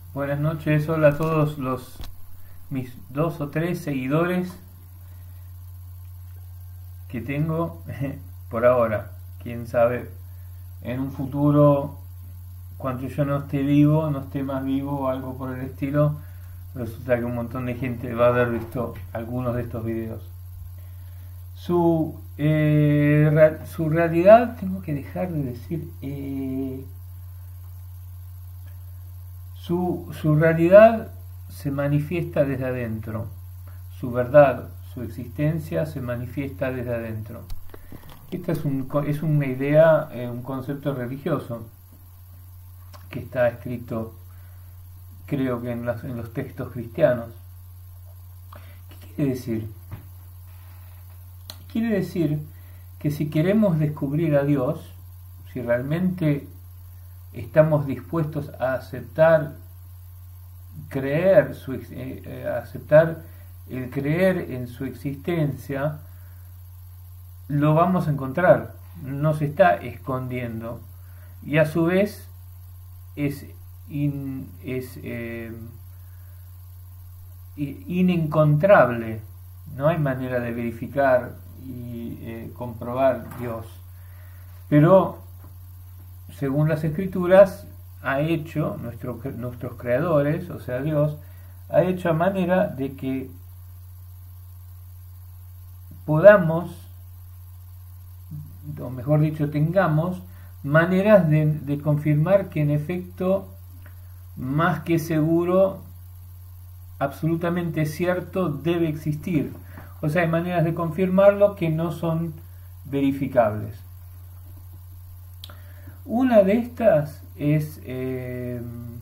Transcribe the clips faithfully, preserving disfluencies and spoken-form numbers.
Buenas noches, hola a todos los mis dos o tres seguidores que tengo por ahora. Quién sabe, en un futuro, cuando yo no esté vivo, no esté más vivo o algo por el estilo, resulta que un montón de gente va a haber visto algunos de estos videos. Su, eh, ra- su realidad, tengo que dejar de decir, eh, su, su realidad se manifiesta desde adentro, su verdad, su existencia se manifiesta desde adentro. Esta es, un, es una idea, eh, un concepto religioso que está escrito, creo que en, las, en los textos cristianos. ¿Qué quiere decir? Quiere decir que si queremos descubrir a Dios, si realmente estamos dispuestos a aceptar creer su, eh, eh, aceptar el creer en su existencia, lo vamos a encontrar, no se está escondiendo, y a su vez es, in, es eh, inencontrable. No hay manera de verificar y eh, comprobar Dios, pero según las escrituras ha hecho nuestro, nuestros creadores, o sea Dios, ha hecho a manera de que podamos, o mejor dicho, tengamos maneras de, de confirmar que en efecto, más que seguro, absolutamente cierto, debe existir. O sea, hay maneras de confirmarlo que no son verificables. Una de estas es, eh,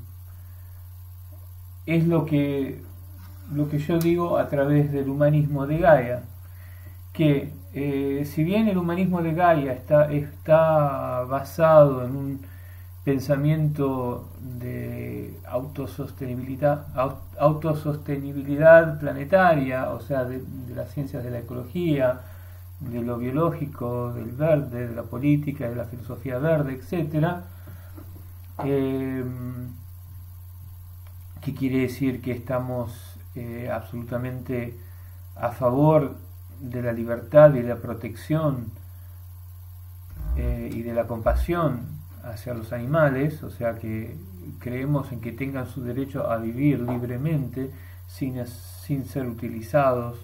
es lo que, lo que yo digo a través del humanismo de Gaia, que eh, si bien el humanismo de Gaia está, está basado en un pensamiento de autosostenibilidad, autosostenibilidad planetaria, o sea, de, de las ciencias de la ecología, de lo biológico, del verde, de la política, de la filosofía verde, etcétera, eh, que quiere decir que estamos eh, absolutamente a favor de la libertad y de la protección eh, y de la compasión hacia los animales, o sea que creemos en que tengan su derecho a vivir libremente sin, sin ser utilizados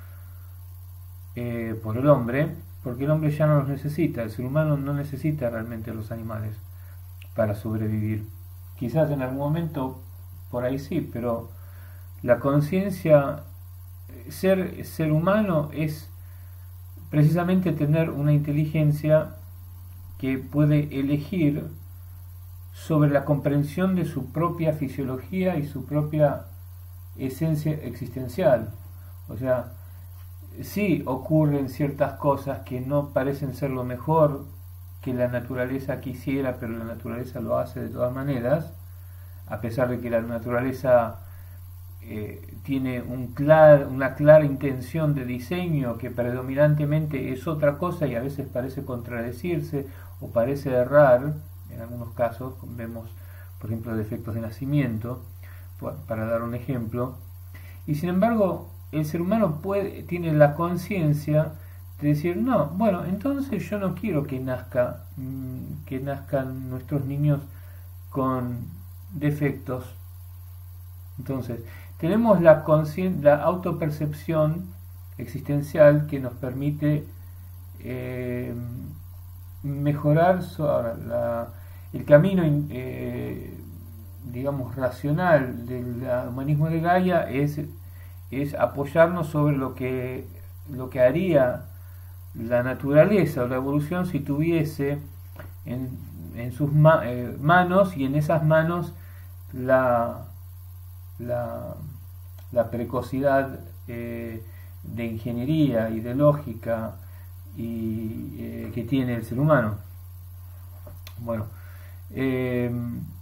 eh, por el hombre, porque el hombre ya no los necesita, el ser humano no necesita realmente a los animales para sobrevivir. Quizás en algún momento por ahí sí, pero la conciencia, ser, ser humano es precisamente tener una inteligencia que puede elegir sobre la comprensión de su propia fisiología y su propia esencia existencial. O sea, sí ocurren ciertas cosas que no parecen ser lo mejor que la naturaleza quisiera, pero la naturaleza lo hace de todas maneras, a pesar de que la naturaleza eh, tiene un clar, una clara intención de diseño que predominantemente es otra cosa y a veces parece contradecirse o parece errar. En algunos casos vemos, por ejemplo, defectos de nacimiento, para dar un ejemplo, y sin embargo el ser humano puede, tiene la conciencia de decir, no, bueno, entonces yo no quiero que nazca que nazcan nuestros niños con defectos. Entonces tenemos la, la autopercepción existencial que nos permite eh, mejorar so, ahora, la, el camino eh, digamos racional del humanismo de Gaia es, es apoyarnos sobre lo que, lo que haría la naturaleza o la evolución si tuviese en, en sus ma eh, manos y en esas manos la, la, la precocidad eh, de ingeniería y de lógica y, eh, que tiene el ser humano. Bueno, eh,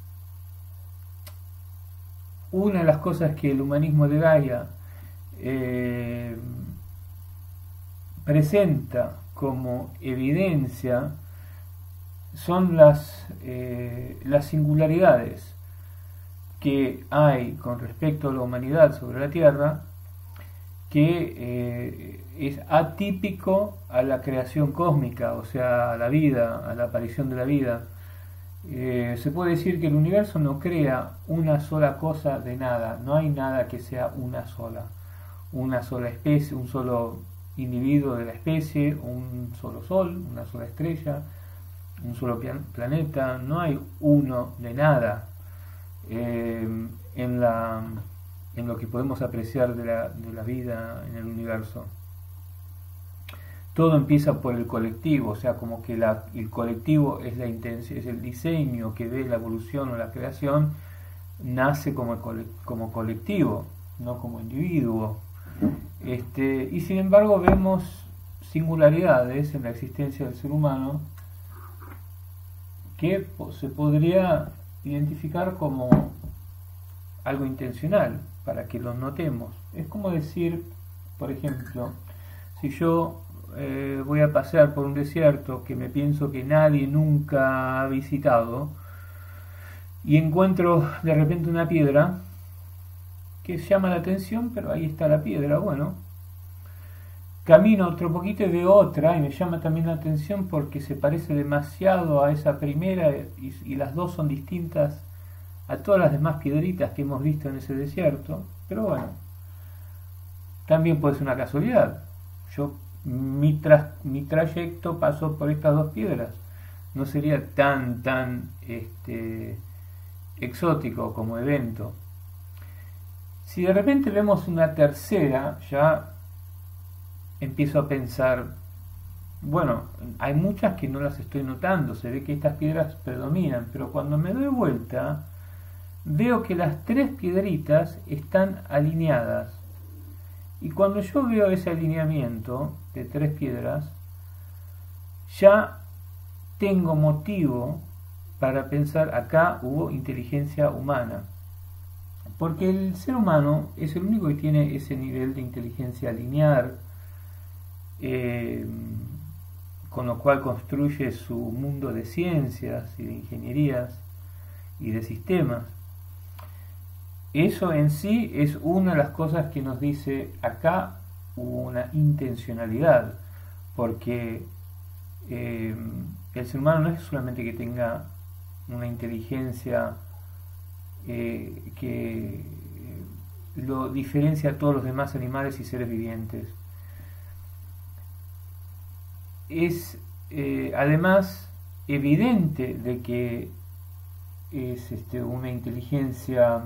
una de las cosas que el humanismo de Gaia eh, presenta como evidencia son las, eh, las singularidades. que hay con respecto a la humanidad sobre la Tierra que eh, es atípico a la creación cósmica, o sea, a la vida, a la aparición de la vida. Eh, se puede decir que el universo no crea una sola cosa de nada, no hay nada que sea una sola, una sola especie, un solo individuo de la especie, un solo sol, una sola estrella, un solo planeta, no hay uno de nada. Eh, en la en lo que podemos apreciar de la, de la vida en el universo. Todo empieza por el colectivo, o sea, como que la, el colectivo es la intención, es el diseño que ve la evolución o la creación, nace como, como colectivo, no como individuo. Este, y sin embargo vemos singularidades en la existencia del ser humano que se podría identificar como algo intencional, para que lo notemos. Es como decir, por ejemplo, si yo eh, voy a pasear por un desierto que me pienso que nadie nunca ha visitado y encuentro de repente una piedra que llama la atención, pero ahí está la piedra, bueno, camino otro poquito y veo otra y me llama también la atención porque se parece demasiado a esa primera y, y las dos son distintas a todas las demás piedritas que hemos visto en ese desierto, pero bueno, también puede ser una casualidad. Yo, mi, tra mi trayecto pasó por estas dos piedras, no sería tan, tan este, exótico como evento. Si de repente vemos una tercera, ya empiezo a pensar, bueno, hay muchas que no las estoy notando, se ve que estas piedras predominan, pero cuando me doy vuelta, veo que las tres piedritas están alineadas. Y cuando yo veo ese alineamiento de tres piedras, ya tengo motivo para pensar acá hubo inteligencia humana. Porque el ser humano es el único que tiene ese nivel de inteligencia lineal, eh, con lo cual construye su mundo de ciencias y de ingenierías y de sistemas. Eso en sí es una de las cosas que nos dice acá hubo una intencionalidad, porque eh, el ser humano no es solamente que tenga una inteligencia eh, que lo diferencia a todos los demás animales y seres vivientes. Es eh, además evidente de que es este, una inteligencia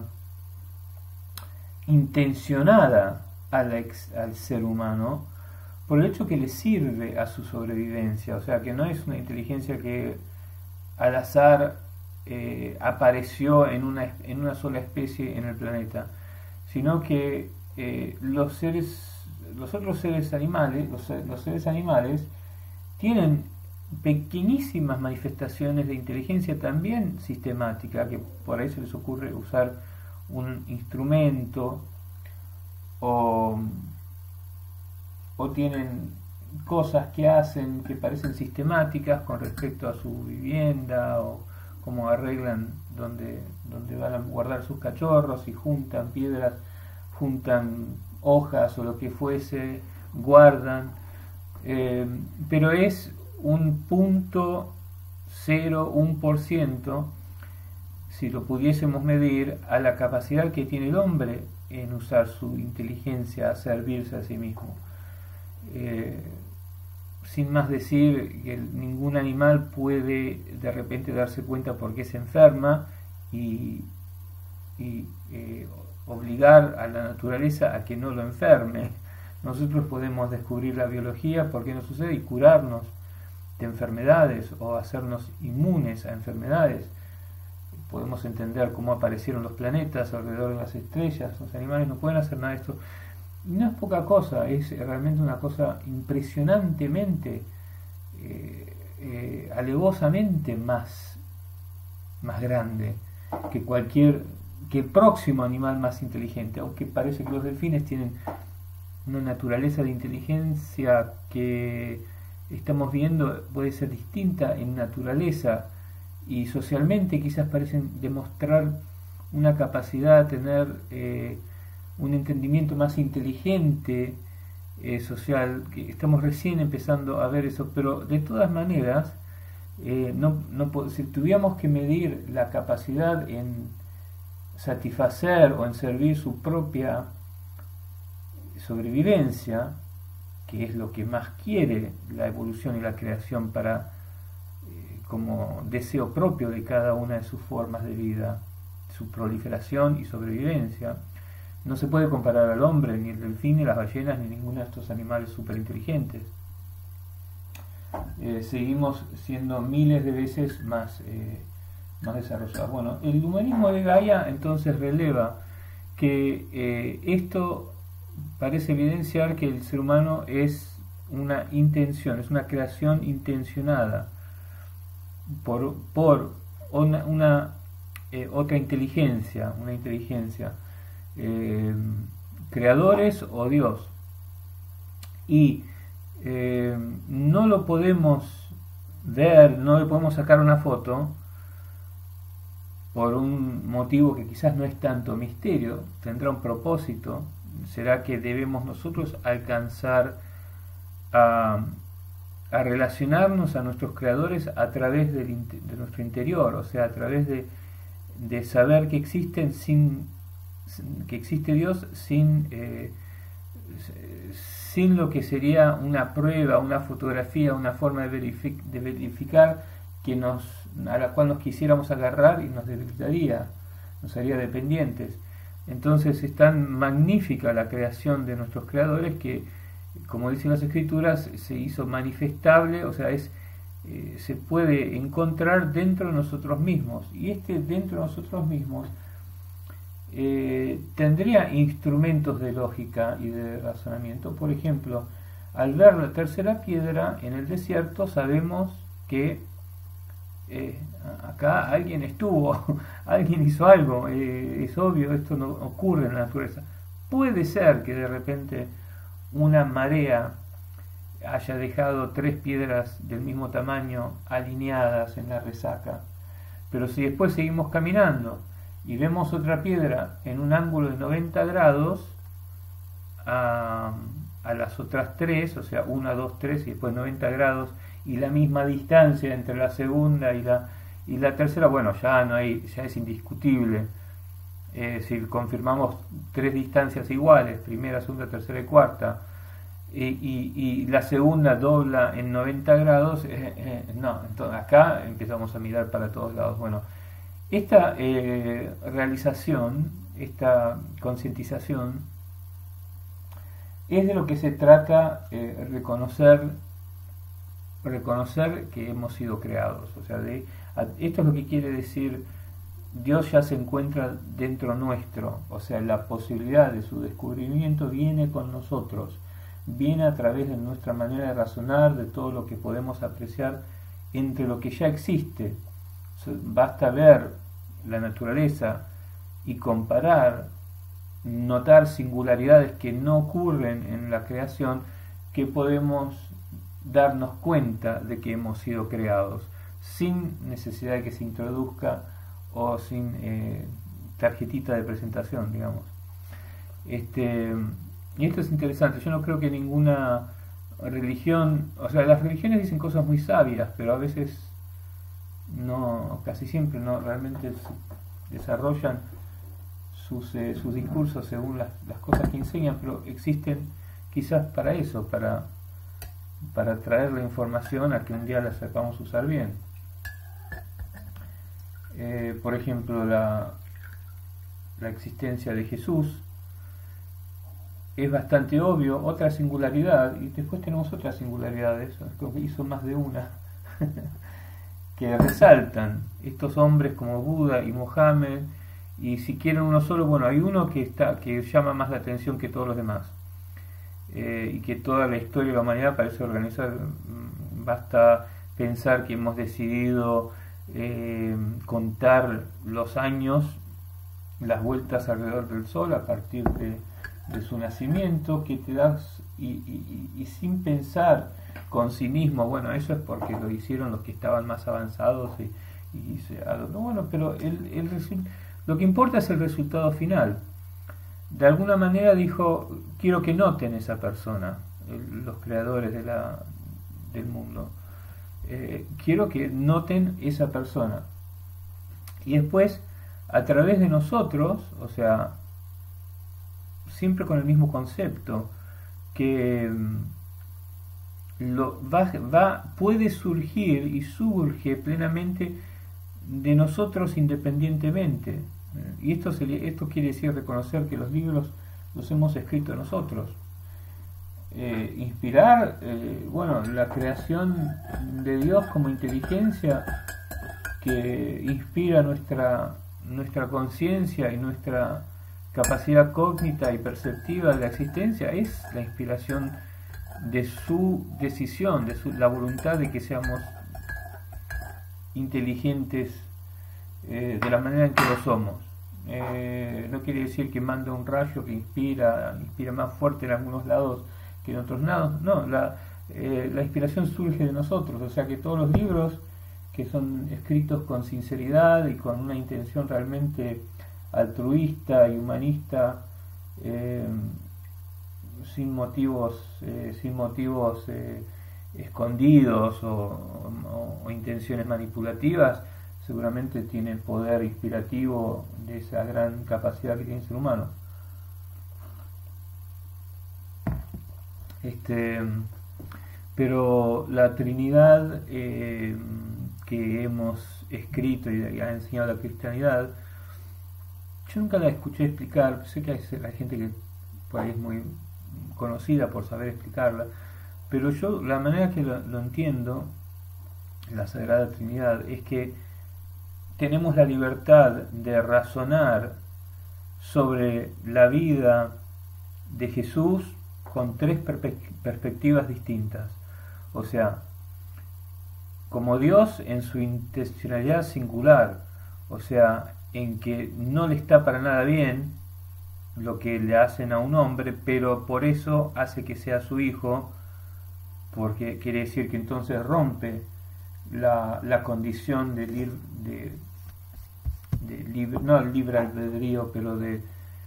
intencionada al, ex, al ser humano por el hecho que le sirve a su sobrevivencia, o sea que no es una inteligencia que al azar eh, apareció en una, en una sola especie en el planeta, sino que eh, los seres, los otros seres animales, los, los seres animales tienen pequeñísimas manifestaciones de inteligencia también sistemática, que por ahí se les ocurre usar un instrumento o, o tienen cosas que hacen que parecen sistemáticas con respecto a su vivienda o cómo arreglan donde, donde van a guardar sus cachorros y juntan piedras, juntan hojas o lo que fuese, guardan, eh, pero es un punto cero uno por ciento, si lo pudiésemos medir, a la capacidad que tiene el hombre en usar su inteligencia a servirse a sí mismo. Eh, sin más decir que ningún animal puede de repente darse cuenta por qué se enferma y, y eh, obligar a la naturaleza a que no lo enferme. Nosotros podemos descubrir la biología, por qué no sucede, y curarnos de enfermedades o hacernos inmunes a enfermedades. Podemos entender cómo aparecieron los planetas alrededor de las estrellas. Los animales no pueden hacer nada de esto. Y no es poca cosa, es realmente una cosa impresionantemente, eh, eh, alevosamente más, más grande que cualquier, que el próximo animal más inteligente, aunque parece que los delfines tienen una naturaleza de inteligencia que estamos viendo puede ser distinta en naturaleza y socialmente quizás parecen demostrar una capacidad a tener eh, un entendimiento más inteligente eh, social, que estamos recién empezando a ver eso, pero de todas maneras, eh, no, no, si tuviéramos que medir la capacidad en satisfacer o en servir su propia sobrevivencia, que es lo que más quiere la evolución y la creación para eh, como deseo propio de cada una de sus formas de vida, su proliferación y sobrevivencia, no se puede comparar al hombre, ni el delfín, ni las ballenas, ni ninguno de estos animales superinteligentes. Eh, seguimos siendo miles de veces más, eh, más desarrollados. Bueno, el humanismo de Gaia entonces releva que eh, esto parece evidenciar que el ser humano es una intención, es una creación intencionada por, por una, una eh, otra inteligencia, una inteligencia, eh, creadores o Dios. Y eh, no lo podemos ver, no le podemos sacar una foto por un motivo que quizás no es tanto misterio, tendrá un propósito. Será que debemos nosotros alcanzar a, a relacionarnos a nuestros creadores a través del, de nuestro interior, o sea, a través de, de saber que existen sin, que existe Dios sin, eh, sin lo que sería una prueba, una fotografía, una forma de, verific, de verificar que nos, a la cual nos quisiéramos agarrar y nos debilitaría, nos haría dependientes. Entonces es tan magnífica la creación de nuestros creadores que, como dicen las escrituras, se hizo manifestable, o sea, es, eh, se puede encontrar dentro de nosotros mismos. Y este dentro de nosotros mismos eh, tendría instrumentos de lógica y de razonamiento. Por ejemplo, al ver la tercera piedra en el desierto, sabemos que Eh, acá alguien estuvo, alguien hizo algo, eh, es obvio, esto no ocurre en la naturaleza. Puede ser que de repente una marea haya dejado tres piedras del mismo tamaño alineadas en la resaca, pero si después seguimos caminando y vemos otra piedra en un ángulo de noventa grados a, a las otras tres, o sea, una, dos, tres y después noventa grados, y la misma distancia entre la segunda y la y la tercera, bueno, ya no hay, ya es indiscutible. Eh, si confirmamos tres distancias iguales, primera, segunda, tercera y cuarta, y, y, y la segunda dobla en noventa grados, eh, eh, no, entonces acá empezamos a mirar para todos lados. Bueno, esta eh, realización, esta concientización, es de lo que se trata, eh, reconocer reconocer que hemos sido creados, o sea, de, esto es lo que quiere decir Dios ya se encuentra dentro nuestro, o sea, la posibilidad de su descubrimiento viene con nosotros, viene a través de nuestra manera de razonar, de todo lo que podemos apreciar entre lo que ya existe. Basta ver la naturaleza y comparar, notar singularidades que no ocurren en la creación, que podemos darnos cuenta de que hemos sido creados sin necesidad de que se introduzca o sin eh, tarjetita de presentación, digamos. Este, y esto es interesante. Yo no creo que ninguna religión, o sea, las religiones dicen cosas muy sabias, pero a veces no, casi siempre no realmente desarrollan sus, eh, sus discursos según las, las cosas que enseñan, pero existen quizás para eso, para para traer la información a que un día la sepamos usar bien. Eh, por ejemplo, la, la existencia de Jesús es bastante obvio, otra singularidad, y después tenemos otras singularidades, creo que hizo más de una, que resaltan estos hombres como Buda y Mohammed, y si quieren uno solo, bueno, hay uno que está que llama más la atención que todos los demás. Eh, y que toda la historia de la humanidad parece organizar. Basta pensar que hemos decidido eh, contar los años, las vueltas alrededor del Sol a partir de, de su nacimiento, que te das y, y, y, y sin pensar con cinismo, bueno, eso es porque lo hicieron los que estaban más avanzados y, y se, bueno, pero el, el Lo que importa es el resultado final. De alguna manera dijo, quiero que noten esa persona, el, los creadores de la, del mundo. Eh, quiero que noten esa persona. Y después, a través de nosotros, o sea, siempre con el mismo concepto, que lo, va, va, puede surgir y surge plenamente de nosotros independientemente. Y esto, se, esto quiere decir reconocer que los libros los hemos escrito nosotros. Eh, inspirar, eh, bueno, la creación de Dios como inteligencia que inspira nuestra, nuestra conciencia y nuestra capacidad cógnita y perceptiva de la existencia, es la inspiración de su decisión, de su, la voluntad de que seamos inteligentes eh, de la manera en que lo somos. Eh, no quiere decir que manda un rayo que inspira, inspira más fuerte en algunos lados que en otros lados. No, la, eh, la inspiración surge de nosotros, o sea que todos los libros que son escritos con sinceridad y con una intención realmente altruista y humanista, eh, sin motivos, eh, sin motivos eh, escondidos o, o, o intenciones manipulativas, seguramente tiene el poder inspirativo de esa gran capacidad que tiene el ser humano. Este, pero la Trinidad eh, que hemos escrito y ha enseñado la cristianidad, yo nunca la escuché explicar. Sé que hay, hay gente que por ahí es muy conocida por saber explicarla, pero yo la manera que lo, lo entiendo, la Sagrada Trinidad, es que tenemos la libertad de razonar sobre la vida de Jesús con tres perspectivas distintas. O sea, como Dios en su intencionalidad singular, o sea, en que no le está para nada bien lo que le hacen a un hombre, pero por eso hace que sea su hijo, porque quiere decir que entonces rompe la, la condición de, de, de libre, no el libre albedrío, pero de,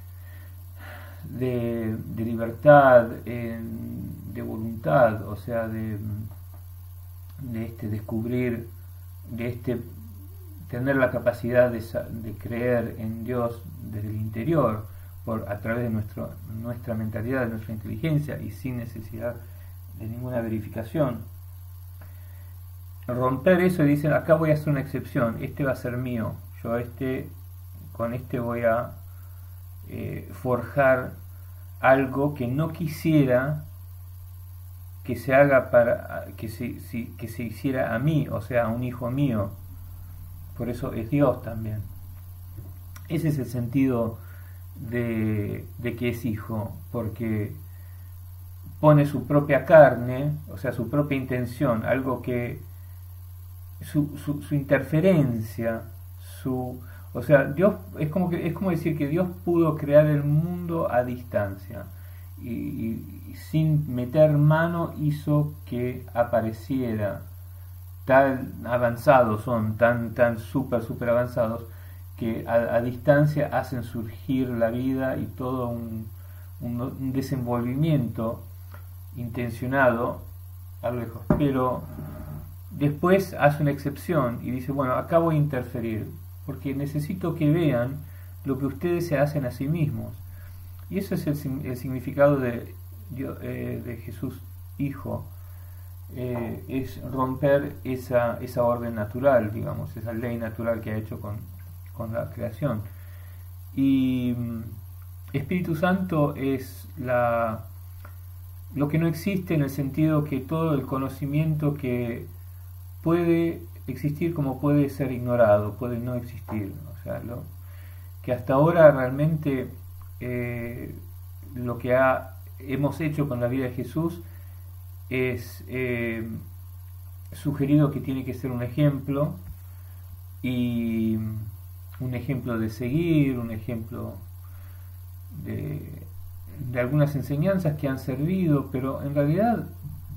de, de libertad, en, de voluntad, o sea, de, de este descubrir, de este tener la capacidad de, de creer en Dios desde el interior, por, a través de nuestro, nuestra mentalidad, de nuestra inteligencia y sin necesidad de ninguna verificación. Romper eso y dicen, acá voy a hacer una excepción, este va a ser mío, yo este, con este voy a eh, forjar algo que no quisiera que se haga para que se, si, que se hiciera a mí, o sea, a un hijo mío. Por eso es Dios también. Ese es el sentido de, de que es hijo, porque pone su propia carne, o sea, su propia intención, algo que su, su, su interferencia, su, o sea, Dios es como que es como decir que Dios pudo crear el mundo a distancia y, y, y sin meter mano hizo que apareciera. Tan avanzados son, tan tan súper súper avanzados que a, a distancia hacen surgir la vida y todo un, un, un desenvolvimiento intencionado a lo lejos, pero después hace una excepción y dice, bueno, acá voy a interferir porque necesito que vean lo que ustedes se hacen a sí mismos. Y eso es el, el significado de, eh, de Jesús Hijo. Eh, es romper esa, esa orden natural, digamos, esa ley natural que ha hecho con, con la creación. Y Espíritu Santo es la, lo que no existe, en el sentido que todo el conocimiento que puede existir como puede ser ignorado, puede no existir. O sea, lo, que hasta ahora realmente eh, lo que ha, hemos hecho con la vida de Jesús es eh, sugerido que tiene que ser un ejemplo, y un ejemplo de seguir, un ejemplo de, de algunas enseñanzas que han servido, pero en realidad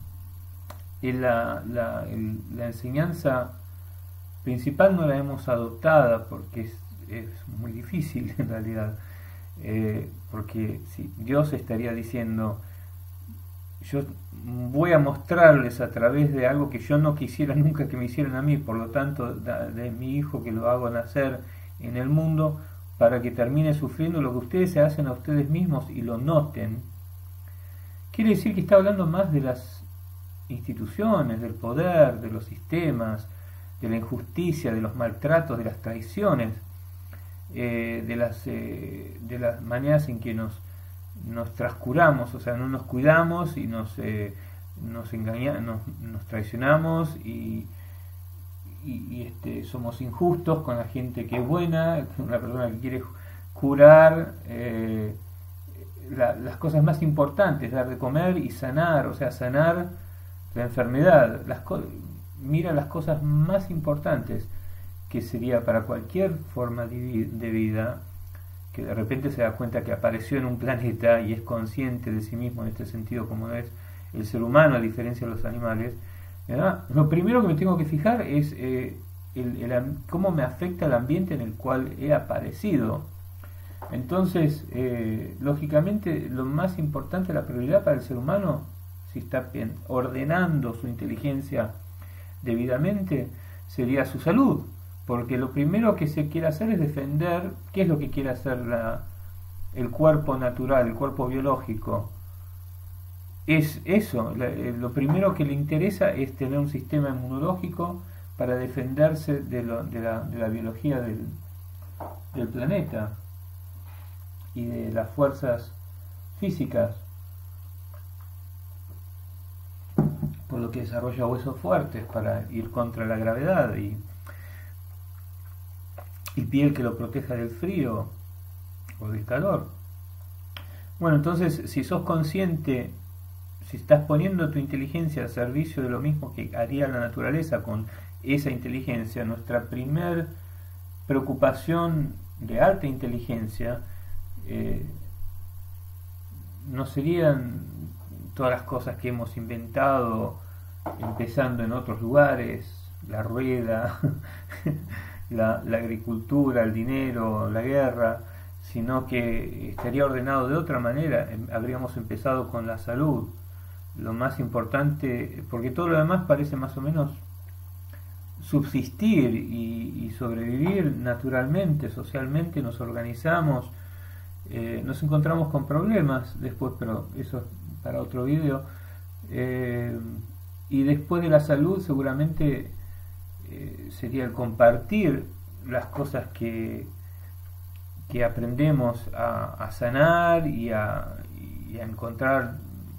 la, la, el, la enseñanza principal no la hemos adoptada porque es, es muy difícil en realidad, eh, porque si Dios estaría diciendo, yo voy a mostrarles a través de algo que yo no quisiera nunca que me hicieran a mí, por lo tanto de, de mi hijo que lo hago nacer en el mundo para que termine sufriendo lo que ustedes se hacen a ustedes mismos y lo noten. Quiere decir que está hablando más de las instituciones, del poder, de los sistemas, de la injusticia, de los maltratos, de las traiciones, eh, de, las, eh, de las maneras en que nos, nos trascuramos, o sea, no nos cuidamos y nos, eh, nos engañamos, nos, nos traicionamos y, y, y este, somos injustos con la gente que es buena, una persona que quiere curar eh, la, las cosas más importantes, dar de comer y sanar, o sea, sanar la enfermedad, las cosas. Mira las cosas más importantes que sería para cualquier forma de vida, que de repente se da cuenta que apareció en un planeta y es consciente de sí mismo en este sentido, como es el ser humano a diferencia de los animales, ¿verdad? Lo primero que me tengo que fijar es eh, el, el, cómo me afecta el ambiente en el cual he aparecido. Entonces, eh, lógicamente, lo más importante, la prioridad para el ser humano, si está ordenando su inteligencia debidamente, sería su salud, porque lo primero que se quiere hacer es defender. ¿Qué es lo que quiere hacer la, el cuerpo natural, el cuerpo biológico? Es eso, la, lo primero que le interesa es tener un sistema inmunológico para defenderse de, lo, de, la, de la biología del, del planeta y de las fuerzas físicas, por lo que desarrolla huesos fuertes para ir contra la gravedad y, y piel que lo proteja del frío o del calor. Bueno, entonces, si sos consciente, si estás poniendo tu inteligencia al servicio de lo mismo que haría la naturaleza con esa inteligencia, nuestra primer preocupación de alta inteligencia eh, no serían todas las cosas que hemos inventado, empezando en otros lugares, la rueda, la, la agricultura, el dinero, la guerra, sino que estaría ordenado de otra manera. Habríamos empezado con la salud, lo más importante, porque todo lo demás parece más o menos subsistir y, y sobrevivir naturalmente, socialmente, nos organizamos, eh, nos encontramos con problemas después, pero eso para otro video, eh, y después de la salud seguramente eh, sería el compartir las cosas que, que aprendemos a, a sanar y a, y a encontrar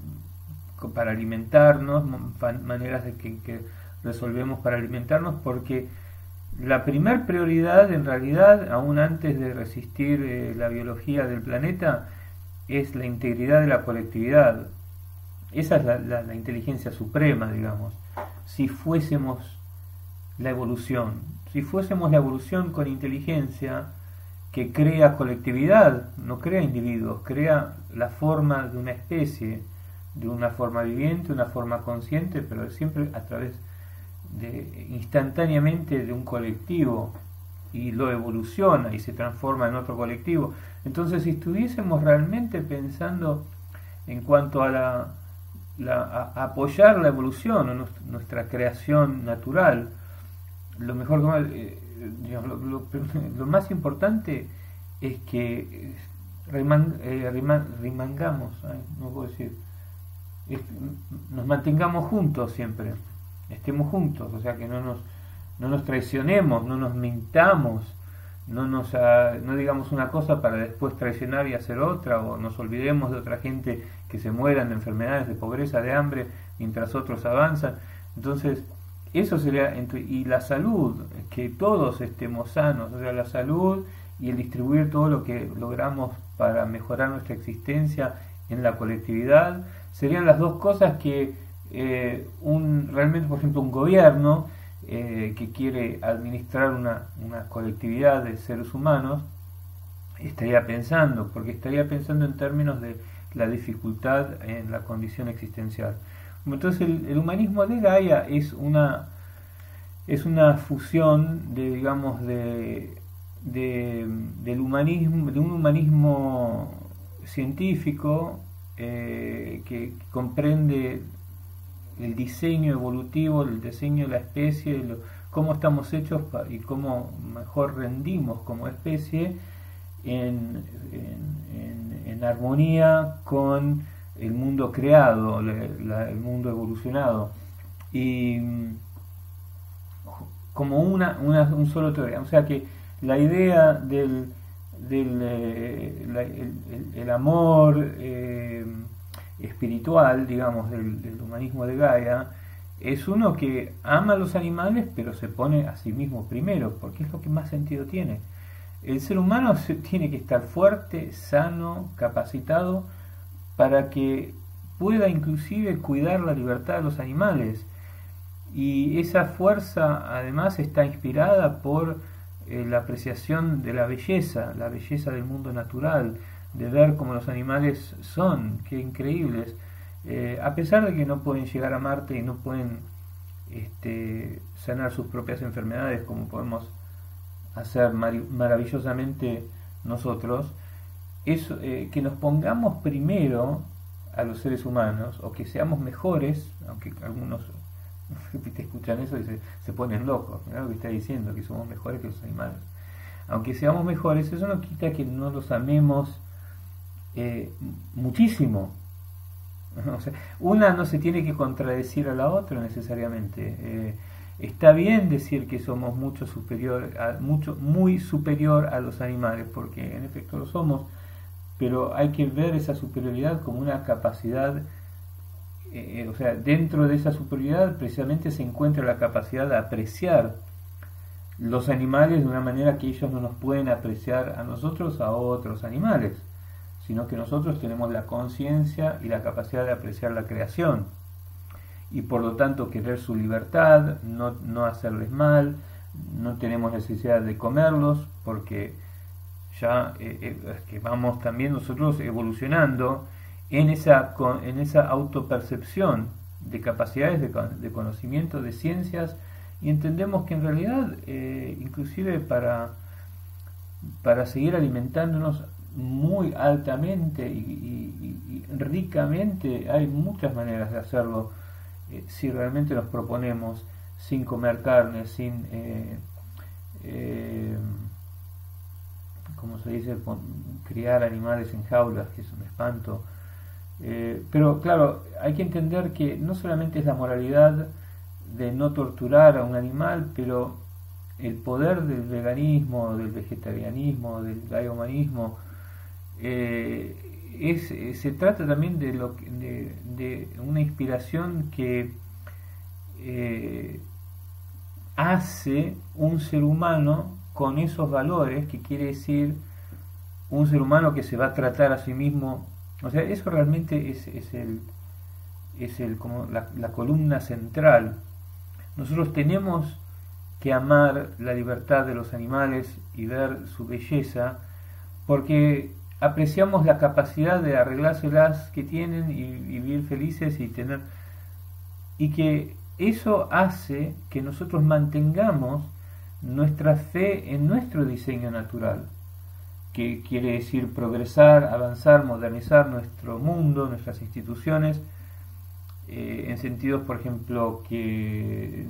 para alimentarnos, maneras de que, que resolvemos para alimentarnos, porque la primer prioridad en realidad, aún antes de resistir eh, la biología del planeta, es la integridad de la colectividad. Esa es la, la, la inteligencia suprema, digamos. Si fuésemos la evolución, si fuésemos la evolución con inteligencia que crea colectividad, no crea individuos, crea la forma de una especie, de una forma viviente, una forma consciente, pero siempre a través de instantáneamente de un colectivo, y lo evoluciona y se transforma en otro colectivo. Entonces, si estuviésemos realmente pensando en cuanto a la, la a, a apoyar la evolución o nuestra, nuestra creación natural, lo mejor eh, digamos, lo, lo, lo más importante es que reman, eh, reman, remangamos, ay, no puedo decir, es, nos mantengamos juntos siempre, estemos juntos, o sea que no nos no nos traicionemos, no nos mintamos, no nos uh, no digamos una cosa para después traicionar y hacer otra, o nos olvidemos de otra gente que se mueran de enfermedades, de pobreza, de hambre, mientras otros avanzan. Entonces, eso sería, entre, y la salud, que todos estemos sanos, o sea, la salud y el distribuir todo lo que logramos para mejorar nuestra existencia en la colectividad, serían las dos cosas que eh, un realmente, por ejemplo, un gobierno Eh, que quiere administrar una, una colectividad de seres humanos estaría pensando, porque estaría pensando en términos de la dificultad en la condición existencial. Entonces el, el humanismo de Gaia es una es una fusión de, digamos, de, de, del humanismo, de un humanismo científico eh, que comprende el diseño evolutivo, el diseño de la especie, lo, cómo estamos hechos y cómo mejor rendimos como especie en, en, en, en armonía con el mundo creado, la, el mundo evolucionado, y como una, una un solo teoría. O sea que la idea del, del eh, la, el, el, el amor eh, espiritual, digamos, del, del humanismo de Gaia, es uno que ama a los animales, pero se pone a sí mismo primero, porque es lo que más sentido tiene. El ser humano se, tiene que estar fuerte, sano, capacitado, para que pueda inclusive cuidar la libertad de los animales. Y esa fuerza además está inspirada por eh, la apreciación de la belleza, la belleza del mundo natural, de ver cómo los animales son, qué increíbles, eh, a pesar de que no pueden llegar a Marte y no pueden este, sanar sus propias enfermedades como podemos hacer mar maravillosamente nosotros, es eh, que nos pongamos primero a los seres humanos, o que seamos mejores, aunque algunos te escuchan eso y se, se ponen locos, mirá lo que está diciendo, que somos mejores que los animales. Aunque seamos mejores, eso no quita que no los amemos eh, muchísimo. O sea, una no se tiene que contradecir a la otra necesariamente. Eh, está bien decir que somos mucho superior, a, mucho, muy superior a los animales, porque en efecto lo somos, pero hay que ver esa superioridad como una capacidad. Eh, o sea, dentro de esa superioridad precisamente se encuentra la capacidad de apreciar los animales de una manera que ellos no nos pueden apreciar a nosotros, a otros animales, sino que nosotros tenemos la conciencia y la capacidad de apreciar la creación, y por lo tanto querer su libertad, no, no hacerles mal, no tenemos necesidad de comerlos, porque ya eh, eh, es que vamos también nosotros evolucionando en esa, en esa autopercepción de capacidades de, de conocimiento, de ciencias, y entendemos que en realidad, eh, inclusive para, para seguir alimentándonos muy altamente y, y, y ricamente, hay muchas maneras de hacerlo, eh, si realmente nos proponemos, sin comer carne, sin, eh, eh, ¿cómo se dice?, criar animales en jaulas, que es un espanto. Eh, pero claro, hay que entender que no solamente es la moralidad de no torturar a un animal, pero el poder del veganismo, del vegetarianismo, del gaiomanismo, eh, es, eh, se trata también de, lo que, de, de una inspiración que eh, hace un ser humano con esos valores, que quiere decir un ser humano que se va a tratar a sí mismo. O sea, eso realmente es, es, el, es el, como la, la columna central. Nosotros tenemos que amar la libertad de los animales y ver su belleza, porque apreciamos la capacidad de arreglárselas que tienen y, y vivir felices y tener, y que eso hace que nosotros mantengamos nuestra fe en nuestro diseño natural, que quiere decir progresar, avanzar, modernizar nuestro mundo, nuestras instituciones, eh, en sentidos, por ejemplo, que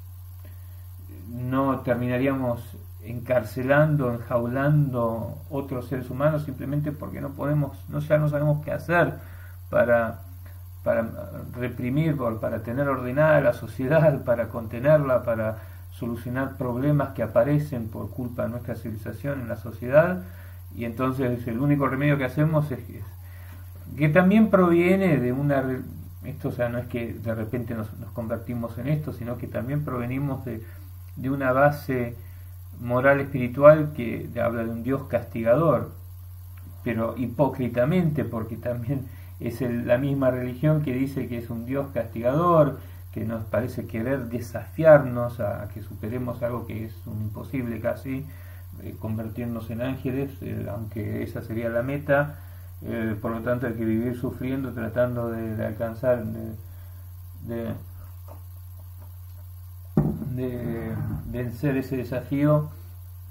no terminaríamos encarcelando, enjaulando otros seres humanos simplemente porque no podemos, no ya no sabemos qué hacer para, para reprimir, para tener ordenada la sociedad, para contenerla, para solucionar problemas que aparecen por culpa de nuestra civilización en la sociedad. Y entonces el único remedio que hacemos es, es que también proviene de una, esto, o sea, no es que de repente nos, nos convertimos en esto, sino que también provenimos de, de una base moral espiritual que habla de un Dios castigador, pero hipócritamente, porque también es el, la misma religión que dice que es un Dios castigador, que nos parece querer desafiarnos a, a que superemos algo que es un imposible casi, eh, convertirnos en ángeles, eh, aunque esa sería la meta. Eh, por lo tanto hay que vivir sufriendo, tratando de, de alcanzar, de, de, de vencer ese desafío,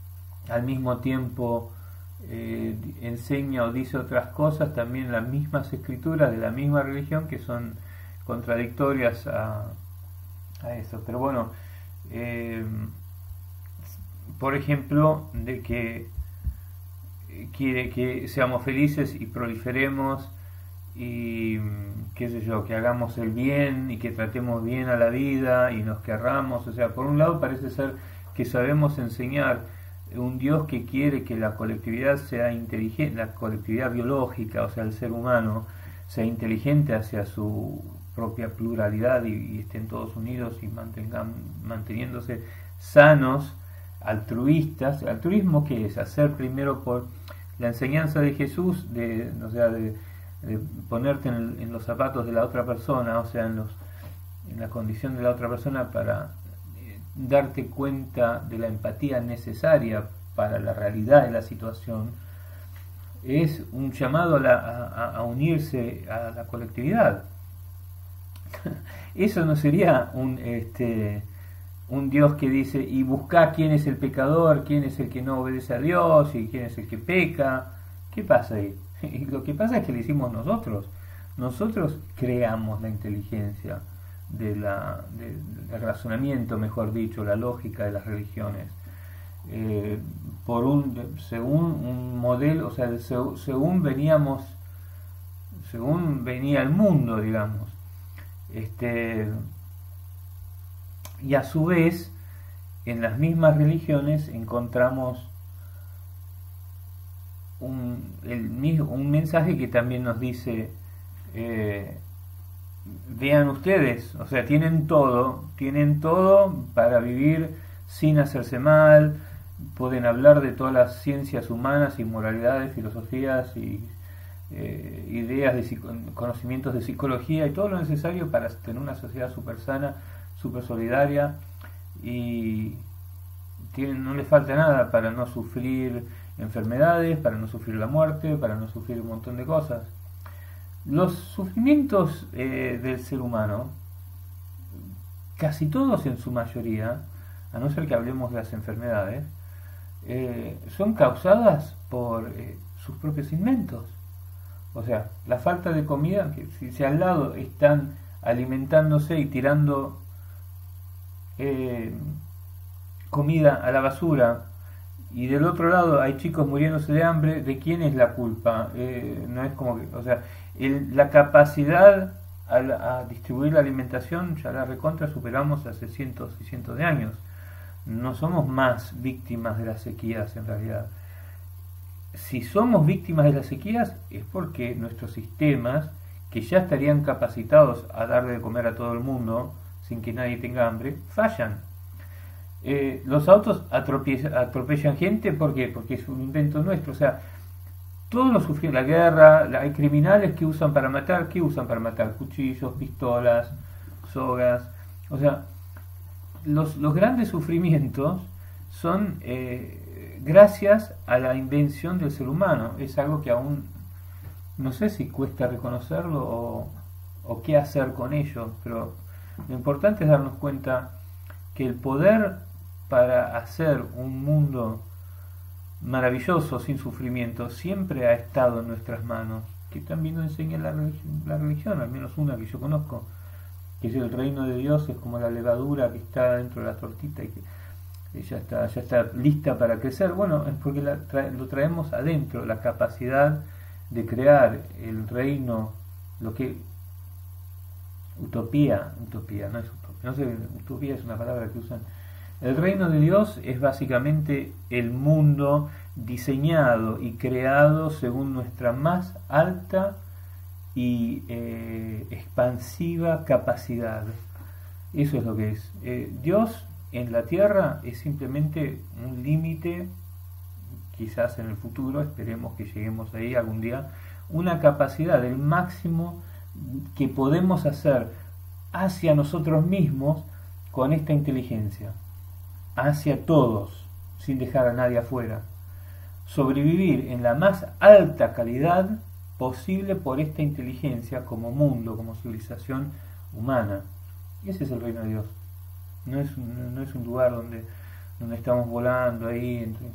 al mismo tiempo eh, enseña o dice otras cosas, también las mismas escrituras de la misma religión que son contradictorias a, a eso. Pero bueno, eh, por ejemplo, de que quiere que seamos felices y proliferemos y qué sé yo, que hagamos el bien y que tratemos bien a la vida y nos querramos. O sea, por un lado parece ser que sabemos enseñar un Dios que quiere que la colectividad sea inteligente, la colectividad biológica, o sea, el ser humano, sea inteligente hacia su propia pluralidad y, y estén todos unidos y mantengan, manteniéndose sanos, altruistas. ¿Altruismo qué es? Hacer primero por la enseñanza de Jesús, de, o sea, de, de ponerte en, en los zapatos de la otra persona, o sea, en, los, en la condición de la otra persona para eh, darte cuenta de la empatía necesaria para la realidad de la situación, es un llamado a, la, a, a unirse a la colectividad. Eso no sería un... este un Dios que dice, y busca quién es el pecador, quién es el que no obedece a Dios, y quién es el que peca. ¿Qué pasa ahí? Y lo que pasa es que lo hicimos nosotros. Nosotros creamos la inteligencia, de la, de, del razonamiento, mejor dicho, la lógica de las religiones. Eh, por un, según un modelo, o sea, según veníamos, según venía el mundo, digamos. Este... Y a su vez, en las mismas religiones encontramos un, el, un mensaje que también nos dice, eh, vean ustedes, o sea, tienen todo, tienen todo para vivir sin hacerse mal, pueden hablar de todas las ciencias humanas y moralidades, filosofías y eh, ideas, de conocimientos de psicología y todo lo necesario para tener una sociedad súper sana, súper solidaria, y tienen, no les falta nada para no sufrir enfermedades, para no sufrir la muerte, para no sufrir un montón de cosas. Los sufrimientos eh, del ser humano, casi todos en su mayoría, a no ser que hablemos de las enfermedades, eh, son causadas por eh, sus propios inventos. O sea, la falta de comida, que si, si al lado están alimentándose y tirando Eh, comida a la basura y del otro lado hay chicos muriéndose de hambre, ¿de quién es la culpa? Eh, no es como que, o sea, el, la capacidad a, la, a distribuir la alimentación ya la recontra superamos hace cientos y cientos de años. No somos más víctimas de las sequías en realidad. Si somos víctimas de las sequías es porque nuestros sistemas, que ya estarían capacitados a dar de comer a todo el mundo sin que nadie tenga hambre, fallan. Eh, los autos atropellan gente, ¿por qué? Porque es un invento nuestro. O sea, todos los sufren la guerra, la, hay criminales que usan para matar, ¿qué usan para matar? Cuchillos, pistolas, sogas. O sea, los, los grandes sufrimientos son eh, gracias a la invención del ser humano. Es algo que aún no sé si cuesta reconocerlo o, o qué hacer con ello, pero lo importante es darnos cuenta que el poder para hacer un mundo maravilloso sin sufrimiento siempre ha estado en nuestras manos, que también nos enseña la religión, la religión, al menos una que yo conozco, que es el reino de Dios, es como la levadura que está dentro de la tortita y que ya está, ya está lista para crecer. Bueno, es porque la trae, lo traemos adentro, la capacidad de crear el reino, lo que utopía, utopía, no es utopía, no sé, utopía es una palabra que usan. El reino de Dios es básicamente el mundo diseñado y creado según nuestra más alta y eh, expansiva capacidad. Eso es lo que es. Eh, Dios en la tierra es simplemente un límite, quizás en el futuro, esperemos que lleguemos ahí algún día, una capacidad del máximo que podemos hacer hacia nosotros mismos con esta inteligencia, hacia todos, sin dejar a nadie afuera. Sobrevivir en la más alta calidad posible por esta inteligencia como mundo, como civilización humana. Y ese es el reino de Dios. No es un, no es un lugar donde, donde estamos volando ahí entre gente.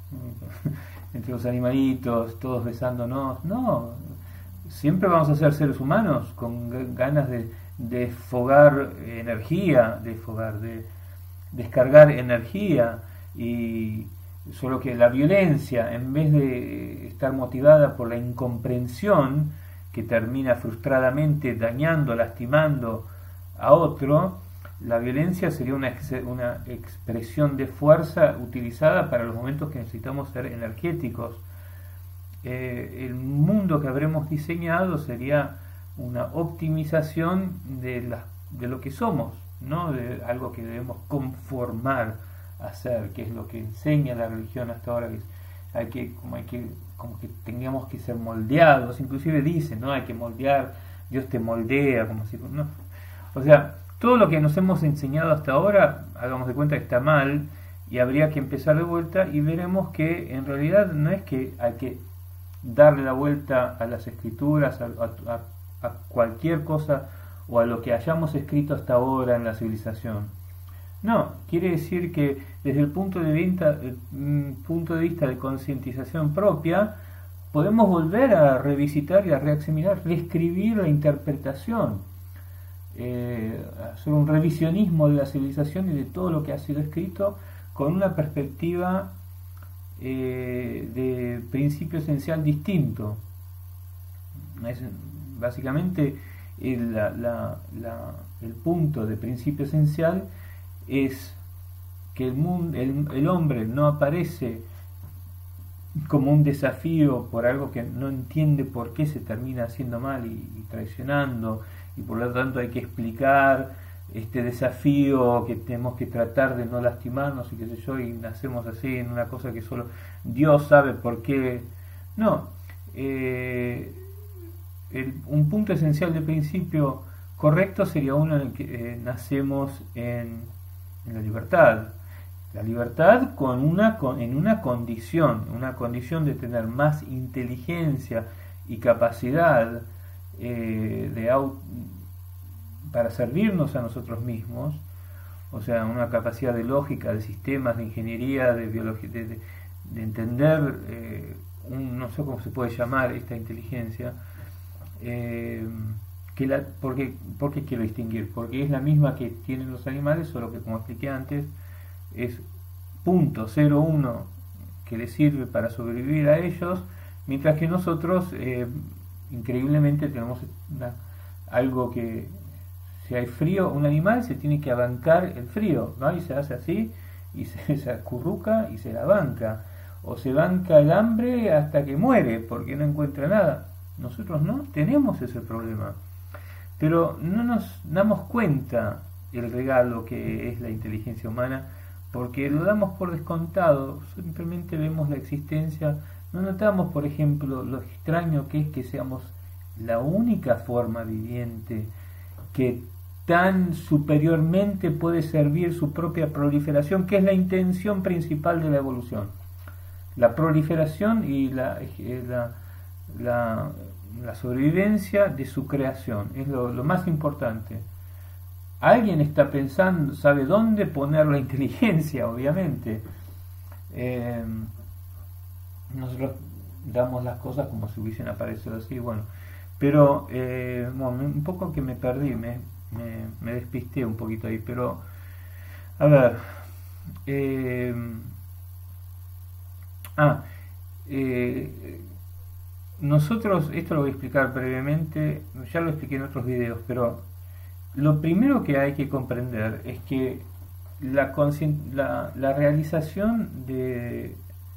entre los animalitos, todos besándonos. No, siempre vamos a ser seres humanos con ganas de, de desfogar energía, de desfogar, de descargar energía, y solo que la violencia, en vez de estar motivada por la incomprensión que termina frustradamente dañando, lastimando a otro, la violencia sería una, ex una expresión de fuerza utilizada para los momentos que necesitamos ser energéticos. Eh, el mundo que habremos diseñado sería una optimización de, la, de lo que somos, no de algo que debemos conformar a ser, que es lo que enseña la religión hasta ahora, que hay que, como hay que, como que tengamos que ser moldeados, inclusive dicen, no hay que moldear, Dios te moldea, como si, no, o sea, todo lo que nos hemos enseñado hasta ahora, hagamos de cuenta que está mal, y habría que empezar de vuelta, y veremos que en realidad no es que hay que darle la vuelta a las escrituras, a, a, a cualquier cosa o a lo que hayamos escrito hasta ahora en la civilización. No, quiere decir que desde el punto de vista, el punto de vista de concientización propia, podemos volver a revisitar y a reexaminar, reescribir la interpretación, eh, hacer un revisionismo de la civilización y de todo lo que ha sido escrito con una perspectiva eh, de principio esencial distinto. Es, básicamente el, la, la, la, el punto de principio esencial es que el, mundo, el, el hombre no aparece como un desafío por algo que no entiende por qué se termina haciendo mal y, y traicionando, y por lo tanto hay que explicar este desafío, que tenemos que tratar de no lastimarnos y qué sé yo, y nacemos así en una cosa que solo Dios sabe por qué. No, eh, el, un punto esencial de principio correcto sería uno en el que eh, nacemos en, en la libertad. La libertad con una, con, en una condición, una condición de tener más inteligencia y capacidad eh, de auto, para servirnos a nosotros mismos, o sea, una capacidad de lógica, de sistemas, de ingeniería, de biología, de, de, de entender, eh, un, no sé cómo se puede llamar esta inteligencia, eh, que la, porque, ¿por qué quiero distinguir? Porque es la misma que tienen los animales, solo que como expliqué antes, es punto cero uno que les sirve para sobrevivir a ellos, mientras que nosotros eh, increíblemente tenemos una, algo que, si hay frío, un animal se tiene que bancar el frío, ¿no? Y se hace así y se, se acurruca y se la banca, o se banca el hambre hasta que muere porque no encuentra nada. Nosotros no tenemos ese problema, pero no nos damos cuenta el regalo que es la inteligencia humana, porque lo damos por descontado, simplemente vemos la existencia, no notamos, por ejemplo, lo extraño que es que seamos la única forma viviente que tan superiormente puede servir su propia proliferación, que es la intención principal de la evolución. La proliferación y la, la, la, la sobrevivencia de su creación es lo, lo más importante. Alguien está pensando, sabe dónde poner la inteligencia, obviamente. Eh, nosotros damos las cosas como si hubiesen aparecido así, bueno. Pero, eh, bueno, un poco que me perdí, me, me, me despisté un poquito ahí, pero, a ver. Eh, ah, eh, nosotros, esto lo voy a explicar brevemente, ya lo expliqué en otros videos, pero lo primero que hay que comprender es que la, la, la realización de,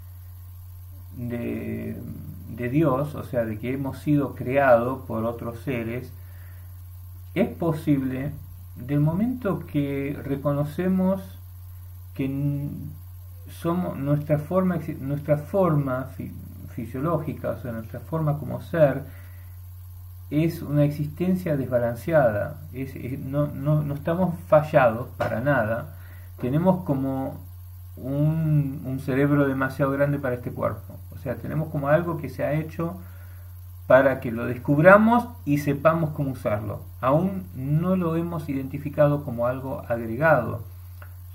de, de Dios, o sea, de que hemos sido creados por otros seres, es posible del momento que reconocemos que somos nuestra forma, nuestra forma fisiológica, o sea, nuestra forma como ser, es una existencia desbalanceada, es, es, no, no, no estamos fallados para nada, tenemos como un, un cerebro demasiado grande para este cuerpo, o sea, tenemos como algo que se ha hecho para que lo descubramos y sepamos cómo usarlo. Aún no lo hemos identificado como algo agregado,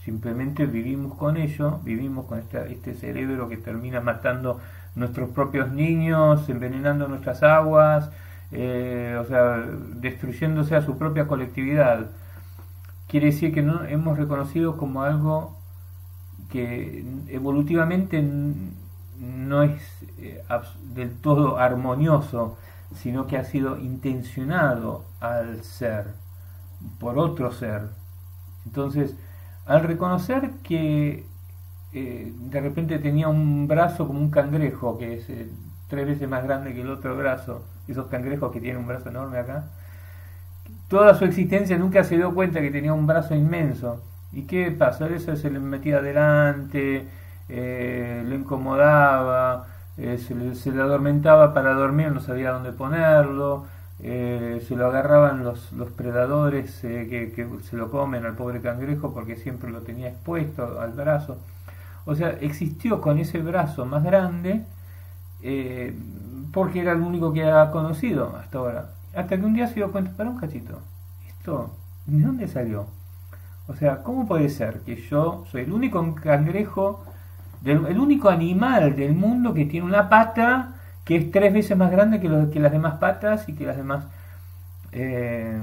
simplemente vivimos con ello, vivimos con esta, este cerebro que termina matando nuestros propios niños, envenenando nuestras aguas, eh, o sea, destruyéndose a su propia colectividad. Quiere decir que no hemos reconocido como algo que evolutivamente no es eh, del todo armonioso, sino que ha sido intencionado al ser, por otro ser. Entonces, al reconocer que eh, de repente tenía un brazo como un cangrejo, que es eh, tres veces más grande que el otro brazo, esos cangrejos que tienen un brazo enorme acá, toda su existencia nunca se dio cuenta que tenía un brazo inmenso. ¿Y qué pasa? Eso se le metía adelante, eh, lo incomodaba, eh, se, le, se le adormentaba para dormir, no sabía dónde ponerlo, eh, se lo agarraban los, los predadores eh, que, que se lo comen al pobre cangrejo porque siempre lo tenía expuesto al brazo. O sea, existió con ese brazo más grande eh, porque era el único que ha conocido hasta ahora. Hasta que un día se dio cuenta, para un cachito, ¿esto de dónde salió? O sea, ¿cómo puede ser que yo soy el único cangrejo, del, el único animal del mundo que tiene una pata que es tres veces más grande que, lo, que las demás patas y que las demás eh,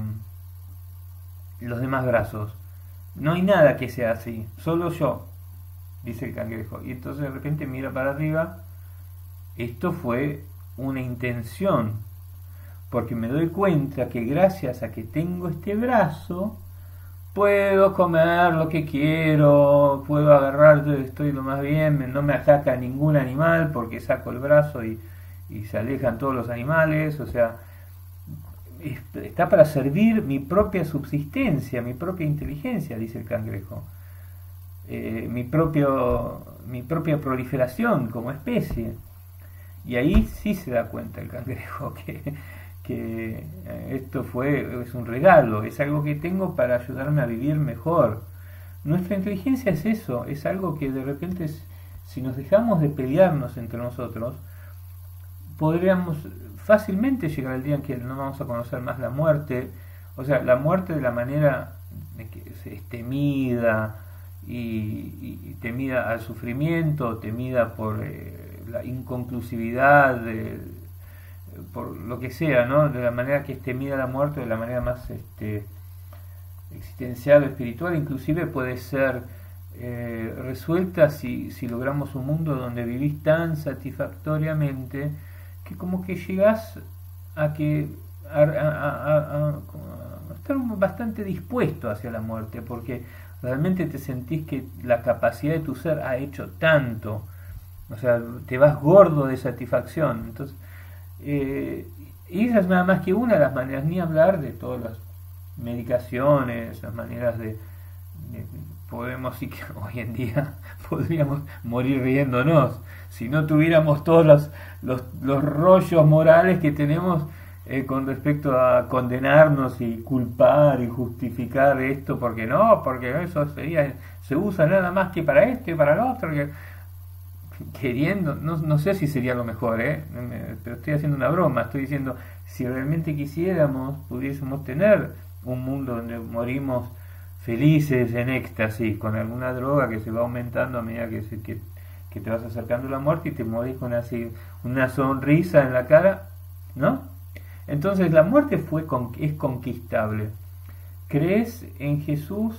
los demás brazos? No hay nada que sea así, solo yo, dice el cangrejo. Y entonces de repente mira para arriba. Esto fue una intención, porque me doy cuenta que gracias a que tengo este brazo puedo comer lo que quiero, puedo agarrar, estoy lo más bien, no me ataca ningún animal porque saco el brazo y, y se alejan todos los animales. O sea, está para servir mi propia subsistencia, mi propia inteligencia, dice el cangrejo, eh, mi, propio, mi propia proliferación como especie. Y ahí sí se da cuenta el cangrejo que, que esto fue es un regalo, es algo que tengo para ayudarme a vivir mejor. Nuestra inteligencia es eso, es algo que de repente, si nos dejamos de pelearnos entre nosotros, podríamos fácilmente llegar al día en que no vamos a conocer más la muerte. O sea, la muerte de la manera de que es temida y, y temida al sufrimiento, temida por eh, la inconclusividad, de, por lo que sea, ¿no? De la manera que es temida la muerte, de la manera más este, existencial o espiritual, inclusive puede ser eh, resuelta si, si logramos un mundo donde vivís tan satisfactoriamente que como que llegás a que a, a, a, a, a estar bastante dispuesto hacia la muerte, porque realmente te sentís que la capacidad de tu ser ha hecho tanto. O sea, te vas gordo de satisfacción. Entonces, eh, y esa es nada más que una de las maneras, ni hablar de todas las medicaciones, las maneras de, de podemos, sí que hoy en día podríamos morir riéndonos si no tuviéramos todos los, los, los rollos morales que tenemos eh, con respecto a condenarnos y culpar y justificar esto, porque no, porque eso sería, se usa nada más que para esto y para lo otro, que queriendo, no, no sé si sería lo mejor, ¿eh? Pero estoy haciendo una broma, estoy diciendo, si realmente quisiéramos, pudiésemos tener un mundo donde morimos felices, en éxtasis, con alguna droga que se va aumentando a medida que, se, que, que te vas acercando a la muerte y te morís con así, una sonrisa en la cara, ¿no? Entonces la muerte fue es conquistable. Crees en Jesús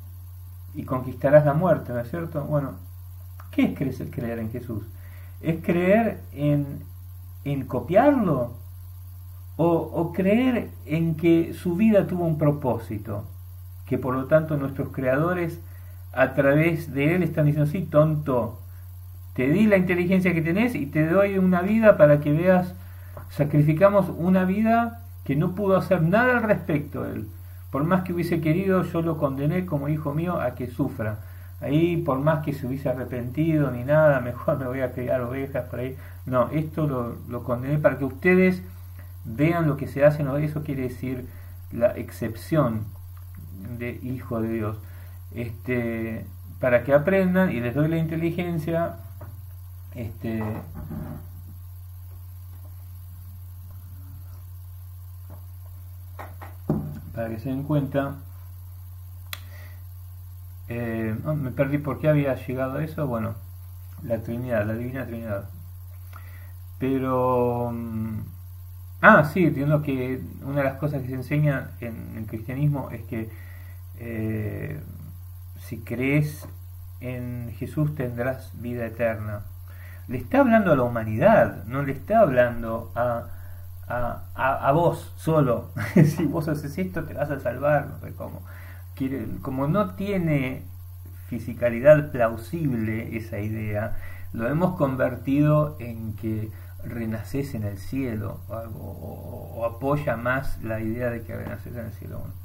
y conquistarás la muerte, ¿no es cierto? Bueno, ¿qué es creer, creer en Jesús? ¿Es creer en, en copiarlo? O, ¿O creer en que su vida tuvo un propósito? Que por lo tanto nuestros creadores a través de él están diciendo, sí, tonto, te di la inteligencia que tenés y te doy una vida para que veas, sacrificamos una vida que no pudo hacer nada al respecto de él. Por más que hubiese querido, yo lo condené como hijo mío a que sufra. Ahí, por más que se hubiese arrepentido ni nada, mejor me voy a criar ovejas por ahí. No, esto lo, lo condené para que ustedes vean lo que se hace. No, eso quiere decir la excepción de hijo de Dios. Este, para que aprendan, y les doy la inteligencia, este, para que se den cuenta Eh, no, me perdí por qué había llegado a eso. Bueno, la Trinidad, la Divina Trinidad. Pero... mm, ah, sí, entiendo que una de las cosas que se enseña en el cristianismo es que eh, si crees en Jesús tendrás vida eterna. Le está hablando a la humanidad, no le está hablando a, a, a, a vos solo. Si vos haces esto te vas a salvar, no sé cómo. Quiere, como no tiene fisicalidad plausible esa idea, lo hemos convertido en que renaces en el cielo o, algo, o, o apoya más la idea de que renaces en el cielo. Bueno,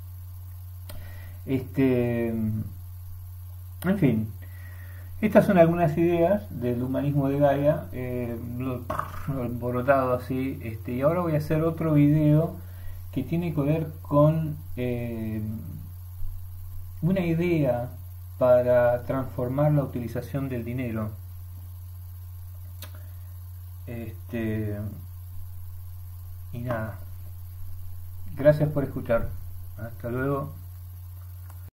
este, en fin, estas son algunas ideas del humanismo de Gaia, eh, lo, lo alborotado así, este, y ahora voy a hacer otro video que tiene que ver con eh, una idea para transformar la utilización del dinero. Este, y nada, gracias por escuchar. Hasta luego.